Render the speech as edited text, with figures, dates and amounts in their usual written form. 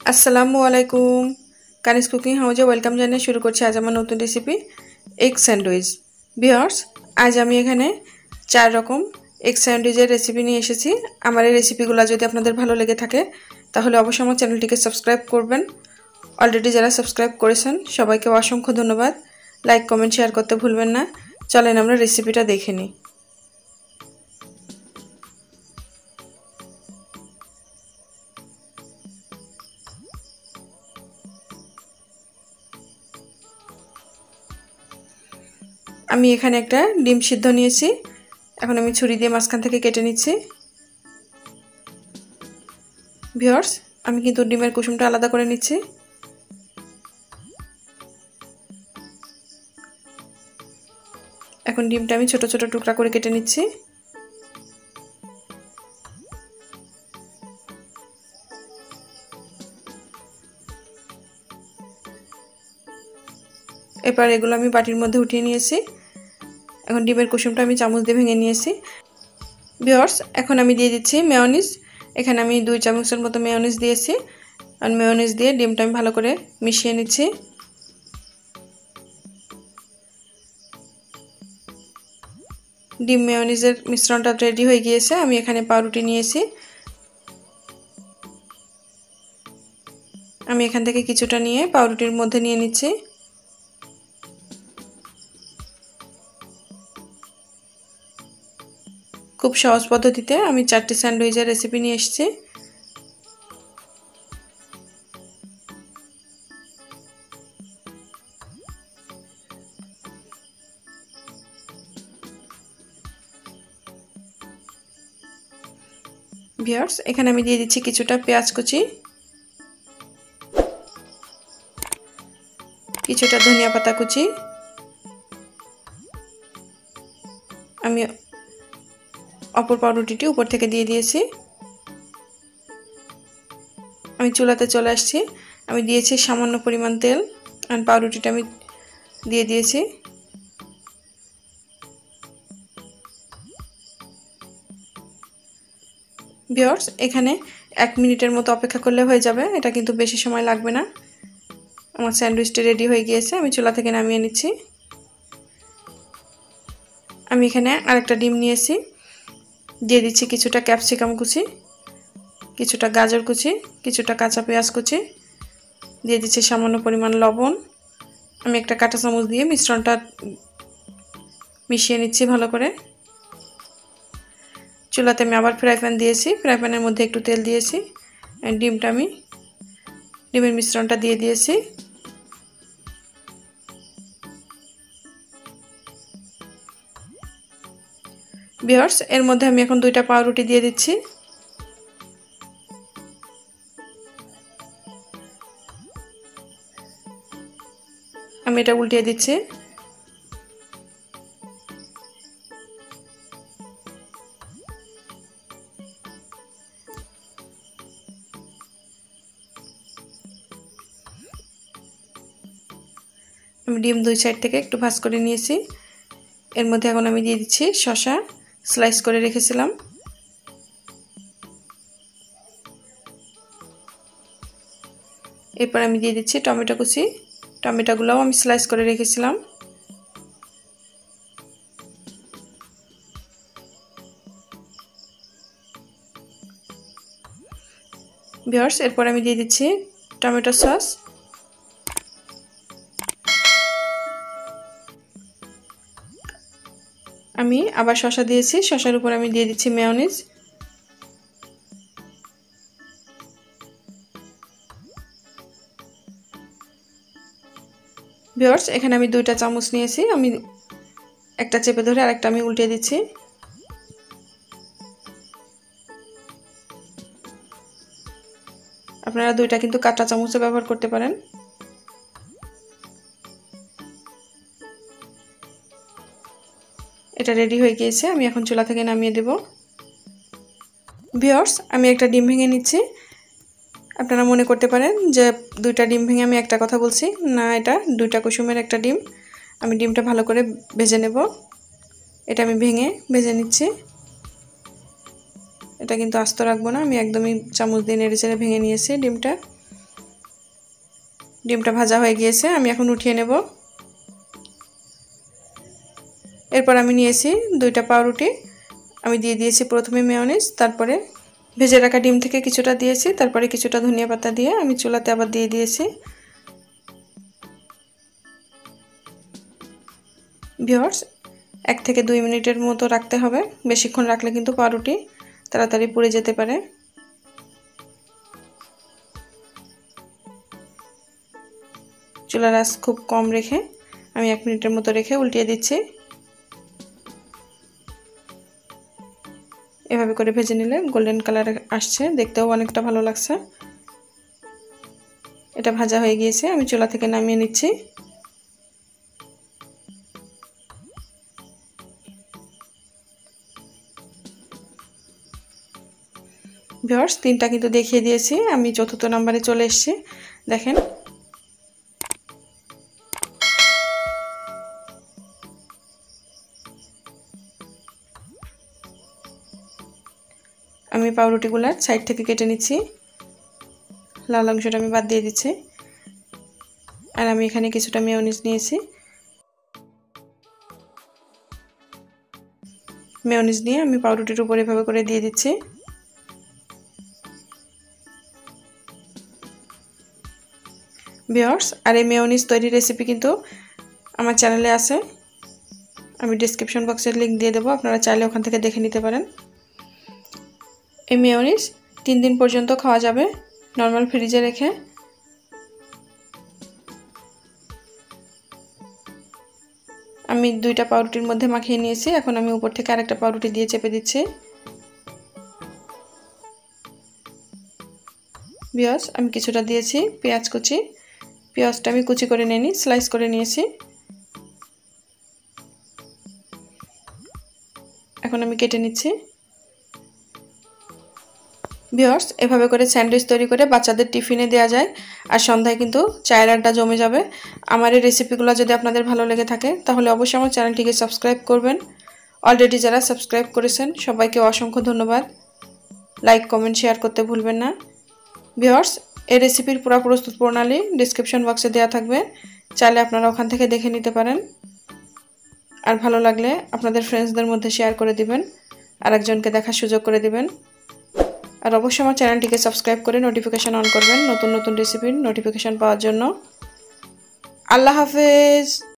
আসসালামু আলাইকুম কানিজ কুকিং হাউজে ওয়েলকাম জানিয়ে শুরু করছি আজ আমার নতুন রেসিপি এগ স্যান্ডউইচ। ভিউয়ার্স, আজ আমি এখানে 4 রকম এগ স্যান্ডউইচের রেসিপি নিয়ে এসেছি। আমার এই রেসিপিগুলো যদি আপনাদের ভালো লেগে থাকে তাহলে অবশ্যই আমার চ্যানেলটিকে সাবস্ক্রাইব করবেন। অলরেডি যারা সাবস্ক্রাইব করেছেন সবাইকে অসংখ্য ধন্যবাদ। লাইক কমেন্ট শেয়ার করতে ভুলবেন না। চলেন আমরা রেসিপিটা দেখে নিই। আমি এখানে একটা ডিম সিদ্ধ নিয়েছি। এখন আমি ছুরি দিয়ে মাঝখান থেকে কেটে নিচ্ছি। ভিউয়ার্স, আমি কিন্তু ডিমের কুসুমটা আলাদা করে নিচ্ছি। এখন ডিমটা আমি ছোট ছোট টুকরা করে কেটে নিচ্ছি। এবার এগুলো আমি বাটির মধ্যে উঠিয়ে নিয়েছি। এখন ডিমের কুসুমটা আমি চামচ দিয়ে ভেঙে নিয়েছি। ভিউয়ার্স, এখন আমি দিয়ে দিচ্ছি মেয়োনিজ। এখানে আমি 2 চামচের মতো মেয়োনিজ দিয়েছি। আর মেয়োনিজ দিয়ে ডিমটা আমি ভালো করে মিশিয়ে নিচ্ছি। ডিম মেয়োনিজের মিশ্রণটা রেডি হয়ে গিয়েছে। আমি এখানে পাউরুটি নিয়েছি। আমি এখান থেকে কিছুটা নিয়ে পাউরুটির মধ্যে নিয়ে নিচ্ছি। খুব সহজ পদ্ধতিতে আমি 4টি স্যান্ডউইচের রেসিপি নিয়ে এসেছি। ভিউয়ার্স, এখানে আমি দিয়ে দিচ্ছি কিছুটা পেঁয়াজ কুচি, কিছুটা ধনিয়া পাতা কুচি। আমি অপর পাউরুটিটি উপর থেকে দিয়ে দিয়েছি। আমি চুলাতে চলে আসছি। আমি দিয়েছি সামান্য পরিমাণ তেল আর পাউরুটিটা আমি দিয়ে দিয়েছি। ভিউয়ার্স, এখানে 1 মিনিটের মতো অপেক্ষা করলে হয়ে যাবে। এটা কিন্তু বেশি সময় লাগবে না। আমার স্যান্ডউইচটি রেডি হয়ে গিয়েছে। আমি চুলা থেকে নামিয়ে নিচ্ছি। আমি এখানে আরেকটা ডিম নিয়েছি। দিয়ে দিচ্ছি কিছুটা ক্যাপসিকাম কুচি, কিছুটা গাজর কুচি, কিছুটা কাঁচা পেঁয়াজ কুচি। দিয়ে দিচ্ছি সামান্য পরিমাণ লবণ। আমি একটা কাঁটা চামচ দিয়ে মিশ্রণটা মিশিয়ে নিচ্ছি ভালো করে। চুলাতে আমি আবার ফ্রাই প্যান দিয়েছি। ফ্রাই প্যানের মধ্যে একটু তেল দিয়েছি। ডিমের মিশ্রণটা দিয়ে দিয়েছি। ভিউয়ার্স, এর মধ্যে আমি এখন 2টা পাউরুটি দিয়ে দিচ্ছি। আমি এটা উল্টিয়ে দিচ্ছি। আমি ডিম 2 সাইড থেকে একটু ভাঁজ করে নিয়েছি। এর মধ্যে এখন আমি দিয়ে দিচ্ছি শসা স্লাইস করে রেখেছিলাম। এরপর আমি দিয়ে দিচ্ছি টমেটো কুচি। টমেটোগুলোও আমি স্লাইস করে রেখেছিলাম। ভিউয়ার্স, এরপর আমি দিয়ে দিচ্ছি টমেটো সস। আমি আবার শসা দিয়েছি। শসার উপর আমি দিয়ে দিচ্ছি মেয়োনিজ। ভিউয়ার্স, এখানে আমি 2টা চামচ নিয়েছি। আমি একটা চেপে ধরে আরেকটা আমি উল্টে দিচ্ছি। আপনারা 2টা কিন্তু কাঁটা চামচও ব্যবহার করতে পারেন। এটা রেডি হয়ে গিয়েছে। আমি এখন চুলা থেকে নামিয়ে দেব। ভিউয়ার্স, আমি একটা ডিম ভেঙে নিচ্ছি। আপনারা মনে করতে পারেন যে 2টা ডিম ভেঙে আমি একটা কথা বলছি। না, এটা 2টা কুসুমের একটা ডিম। আমি ডিমটা ভালো করে ভেজে নেব। এটা আমি ভেঙে ভেজে নিচ্ছি। এটা কিন্তু আস্ত রাখবো না। আমি একদমই চামচ দিয়ে নেড়ে চেড়ে ভেঙে নিয়েছি ডিমটা। ডিমটা ভাজা হয়ে গিয়েছে, আমি এখন উঠিয়ে নেব। এরপর আমি নিয়েছি 2টা পাউরুটি, আমি দিয়ে দিয়েছি প্রথমে মেয়োনিজ, তারপরে ভেজে রাখা ডিম থেকে কিছুটা দিয়েছি, তারপরে কিছুটা ধনিয়া পাতা দিয়ে আমি চুলাতে আবার দিয়ে দিয়েছি। ভিউয়ার্স 1 থেকে 2 মিনিটের মতো রাখতে হবে, বেশিক্ষণ রাখলে কিন্তু পাউরুটি তাড়াতাড়ি পুড়ে যেতে পারে। চুলার আঁচ খুব কম রেখে আমি 1 মিনিটের মতো রেখে উল্টিয়ে দিচ্ছি। এভাবে করে ভেজে নিলে গোল্ডেন কালার আসছে, দেখতেও অনেকটা ভালো লাগছে। এটা ভাজা হয়ে গিয়েছে, আমি চুলা থেকে নামিয়ে নিচ্ছি। ভিউয়ার্স 3টা কিন্তু দেখিয়ে দিয়েছি, আমি 4র্থ নম্বরে চলে এসেছি। দেখেন আমি পাউরুটিগুলো সাইড থেকে কেটে নিচ্ছি, লাল অংশটা আমি বাদ দিয়ে দিচ্ছি। আর আমি এখানে কিছুটা মেয়োনিজ নিয়েছি, মেয়োনিজ নিয়ে আমি পাউরুটির উপর এভাবে করে দিয়ে দিচ্ছি। ভিউয়ার্স আর এই মেয়োনিজ তৈরির রেসিপি কিন্তু আমার চ্যানেলে আছে, আমি ডেসক্রিপশন বক্সের লিংক দিয়ে দেবো, আপনারা চাইলে ওখান থেকে দেখে নিতে পারেন। এই মেয়োনিজ 3 দিন পর্যন্ত খাওয়া যাবে নর্মাল ফ্রিজে রেখে। আমি 2টা পাউরুটির মধ্যে মাখিয়ে নিয়েছি, এখন আমি উপর থেকে আরেকটা পাউরুটি দিয়ে চেপে দিচ্ছি। পেঁয়াজ আমি কিছুটা দিয়েছি, পেঁয়াজ কুচি, পেঁয়াজটা আমি কুচি করে নিইনি, স্লাইস করে নিয়েছি। এখন আমি কেটে নিচ্ছি। ভিউয়ার্স এভাবে করে স্যান্ডউইচ তৈরি করে বাচ্চাদের টিফিনে দেওয়া যায়, আর সন্ধ্যায় কিন্তু চায়ের আড্ডা জমে যাবে। আমার এই রেসিপিগুলো যদি আপনাদের ভালো লেগে থাকে তাহলে অবশ্যই আমার চ্যানেলটিকে সাবস্ক্রাইব করবেন। অলরেডি যারা সাবস্ক্রাইব করেছেন সবাইকে অসংখ্য ধন্যবাদ। লাইক কমেন্ট শেয়ার করতে ভুলবেন না। ভিউয়ার্স এই রেসিপির পুরো প্রস্তুত প্রণালী ডেসক্রিপশন বক্সে দেওয়া থাকবে, চাইলে আপনারা ওখান থেকে দেখে নিতে পারেন। আর ভালো লাগলে আপনাদের ফ্রেন্ডসদের মধ্যে শেয়ার করে দিবেন, আর একজনকে দেখার সুযোগ করে দিবেন। আর অবশ্যই আমার চ্যানেলটিকে সাবস্ক্রাইব করে নোটিফিকেশন অন করবেন নতুন নতুন রেসিপির নোটিফিকেশন পাওয়ার জন্য। আল্লাহ হাফেজ।